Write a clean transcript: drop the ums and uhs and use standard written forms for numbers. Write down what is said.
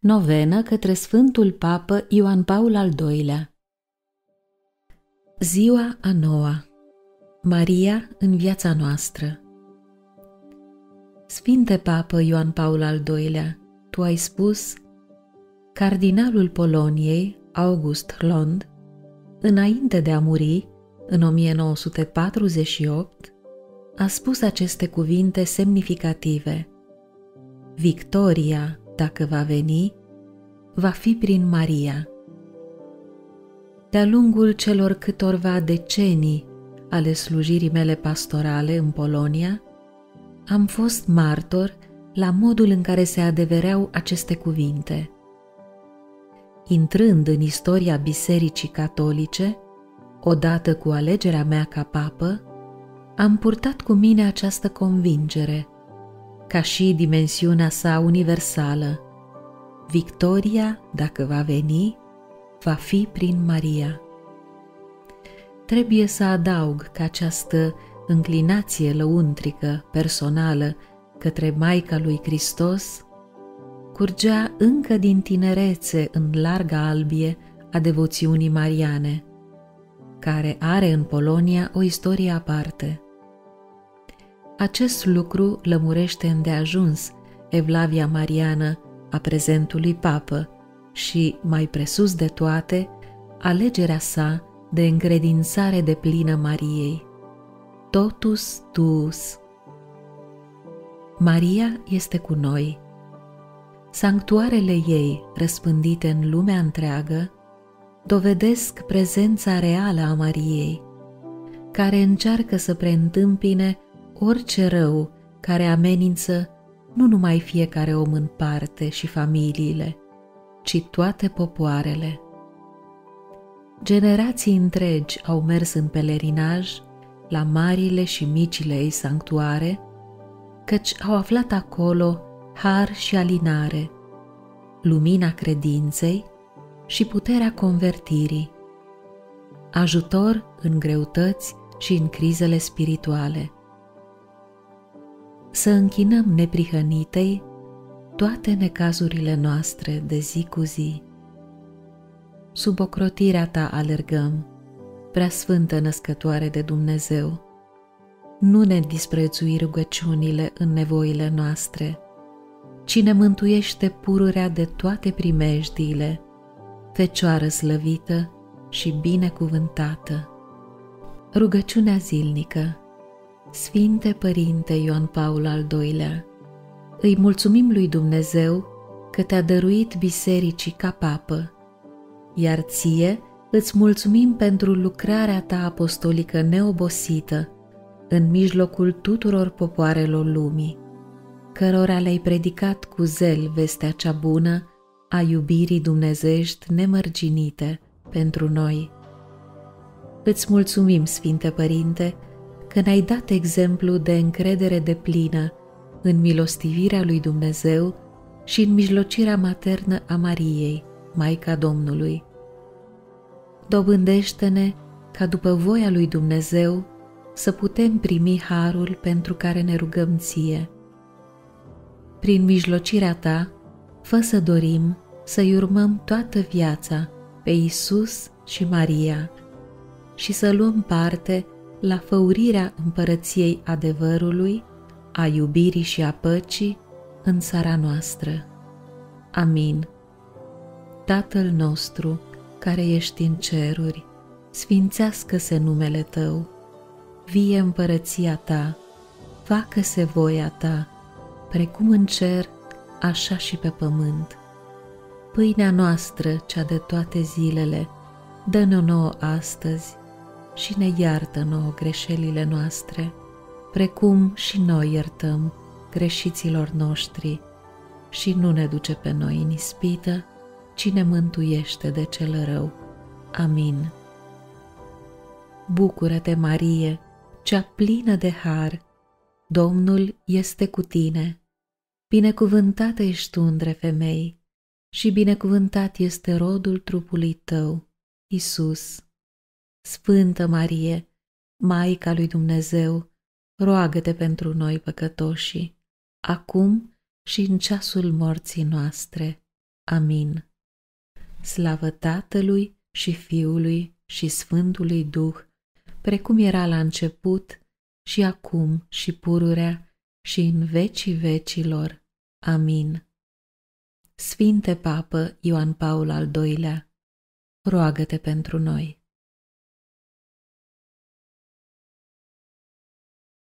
Novenă către Sfântul Papă Ioan Paul al II-lea. Ziua a noua. Maria în viața noastră. Sfinte Papă Ioan Paul al II-lea, tu ai spus: cardinalul Poloniei, August Hlond, înainte de a muri, în 1948, a spus aceste cuvinte semnificative: victoria, dacă va veni, va fi prin Maria. De-a lungul celor câtorva decenii ale slujirii mele pastorale în Polonia, am fost martor la modul în care se adevereau aceste cuvinte. Intrând în istoria Bisericii Catolice, odată cu alegerea mea ca papă, am purtat cu mine această convingere, ca și dimensiunea sa universală: victoria, dacă va veni, va fi prin Maria. Trebuie să adaug că această înclinație lăuntrică, personală, către Maica lui Hristos curgea încă din tinerețe în larga albie a devoțiunii mariane, care are în Polonia o istorie aparte. Acest lucru lămurește îndeajuns evlavia mariană a prezentului papă și, mai presus de toate, alegerea sa de încredințare deplină Mariei. Totus tuus. Maria este cu noi. Sanctuarele ei, răspândite în lumea întreagă, dovedesc prezența reală a Mariei, care încearcă să preîntâmpine orice rău care amenință nu numai fiecare om în parte și familiile, ci toate popoarele. Generații întregi au mers în pelerinaj la marile și micile ei sanctuare, căci au aflat acolo har și alinare, lumina credinței și puterea convertirii, ajutor în greutăți și în crizele spirituale. Să închinăm neprihănitei toate necazurile noastre de zi cu zi. Sub ocrotirea ta alergăm, Preasfântă Născătoare de Dumnezeu. Nu ne disprețui rugăciunile în nevoile noastre, ci ne mântuiește pururea de toate primejdiile, Fecioară slăvită și binecuvântată. Rugăciunea zilnică. Sfinte Părinte Ioan Paul al II-lea, îi mulțumim lui Dumnezeu că te-a dăruit bisericii ca papă, iar ție îți mulțumim pentru lucrarea ta apostolică neobosită în mijlocul tuturor popoarelor lumii, cărora le-ai predicat cu zel vestea cea bună a iubirii dumnezeiești nemărginite pentru noi. Îți mulțumim, Sfinte Părinte, că ne-ai dat exemplu de încredere deplină în milostivirea lui Dumnezeu și în mijlocirea maternă a Mariei, Maica Domnului. Dobândește-ne ca după voia lui Dumnezeu să putem primi harul pentru care ne rugăm ție. Prin mijlocirea ta, fă să dorim să-i urmăm toată viața pe Iisus și Maria și să luăm parte la făurirea împărăției adevărului, a iubirii și a păcii în țara noastră. Amin. Tatăl nostru, care ești în ceruri, sfințească-se numele Tău, vie împărăția Ta, facă-se voia Ta, precum în cer, așa și pe pământ. Pâinea noastră, cea de toate zilele, dă-ne nouă astăzi și ne iartă nouă greșelile noastre, precum și noi iertăm greșiților noștri, și nu ne duce pe noi în ispită, ci ne mântuiește de cel rău. Amin. Bucură-te, Marie, cea plină de har, Domnul este cu tine. Binecuvântată ești tu între femei și binecuvântat este rodul trupului tău, Iisus. Sfântă Marie, Maica lui Dumnezeu, roagă-te pentru noi păcătoșii, acum și în ceasul morții noastre. Amin. Slavă Tatălui și Fiului și Sfântului Duh, precum era la început, și acum și pururea și în vecii vecilor. Amin. Sfinte Papă Ioan Paul al II-lea, roagă-te pentru noi.